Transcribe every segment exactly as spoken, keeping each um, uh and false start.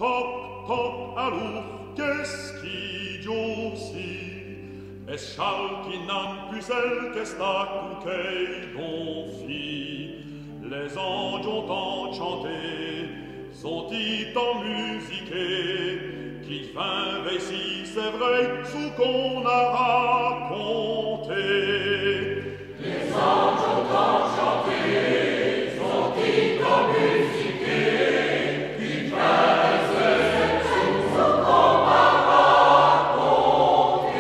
Toc, toc, allô, qu'est-ce qui aussi? Es schall qui n'en puissel qu'est-ce ta couquet bon fit? Les anges ont enchanté, sont-ils en musiqué? Qui vint ici, c'est vrai, sous qu'on a raconté. Les anges ont enchanté, sont-ils en musiqué? Qui vint sous qu'on a raconté.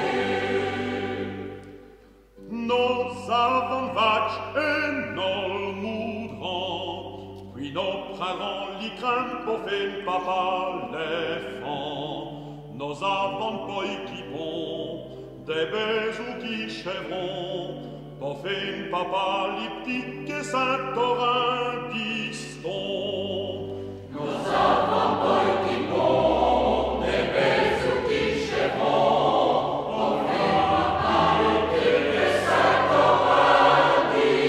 Nos avant vaches et nos moudrons, puis nos parents li craignent pour faire papa les fonds. Nos avant boy qui vont, des baisous qui chèvront, pour faire papa li petits que Saint-Orin diston. Nos avant boy qui vont, des baisous qui chèvront, pour faire papa li petits que Saint-Orin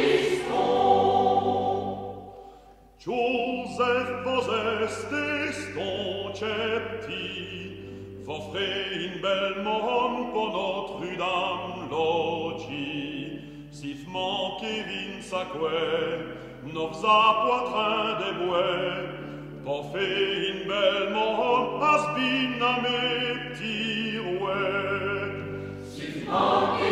diston. Joseph vos estes ton cepti, vos frais in bel mon pour Notre-Dame logis. Siffement Kevin sacquet, nos poitrain des bouets, pour faire in bel mon has been à mes petits rouets. Siffement